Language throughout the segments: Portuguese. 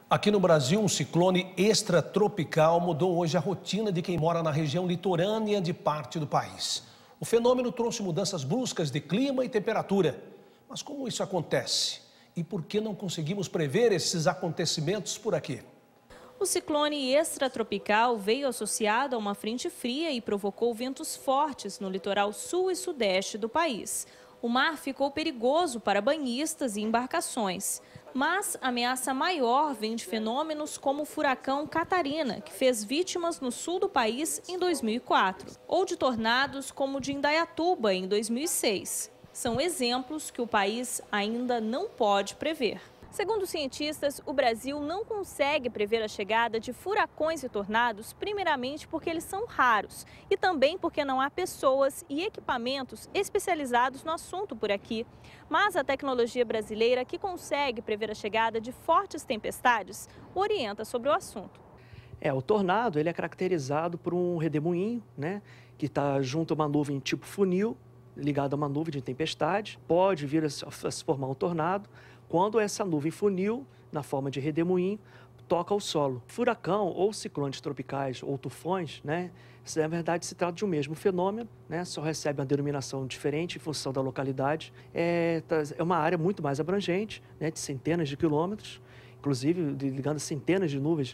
Aqui no Brasil, um ciclone extratropical mudou hoje a rotina de quem mora na região litorânea de parte do país. O fenômeno trouxe mudanças bruscas de clima e temperatura. Mas como isso acontece? E por que não conseguimos prever esses acontecimentos por aqui? O ciclone extratropical veio associado a uma frente fria e provocou ventos fortes no litoral sul e sudeste do país. O mar ficou perigoso para banhistas e embarcações. Mas a ameaça maior vem de fenômenos como o furacão Catarina, que fez vítimas no sul do país em 2004, ou de tornados como o de Indaiatuba em 2006. São exemplos que o país ainda não pode prever. Segundo cientistas, o Brasil não consegue prever a chegada de furacões e tornados, primeiramente porque eles são raros e também porque não há pessoas e equipamentos especializados no assunto por aqui. Mas a tecnologia brasileira, que consegue prever a chegada de fortes tempestades, orienta sobre o assunto. O tornado ele é caracterizado por um redemoinho, que está junto a uma nuvem tipo funil, ligado a uma nuvem de tempestade. Pode vir a se formar um tornado quando essa nuvem funil, na forma de redemoinho, toca o solo. Furacão ou ciclones tropicais ou tufões, na verdade se trata de um mesmo fenômeno, só recebe uma denominação diferente em função da localidade. É uma área muito mais abrangente, de centenas de quilômetros, inclusive ligando centenas de nuvens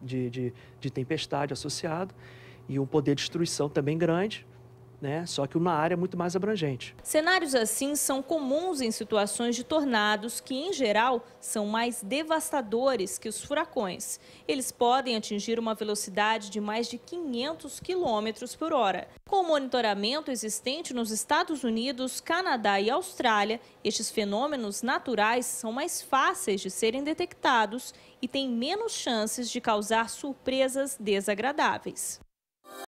de tempestade associado, e um poder de destruição também grande. Só que uma área muito mais abrangente. Cenários assim são comuns em situações de tornados que, em geral, são mais devastadores que os furacões. Eles podem atingir uma velocidade de mais de 500 km por hora. Com o monitoramento existente nos Estados Unidos, Canadá e Austrália, estes fenômenos naturais são mais fáceis de serem detectados e têm menos chances de causar surpresas desagradáveis.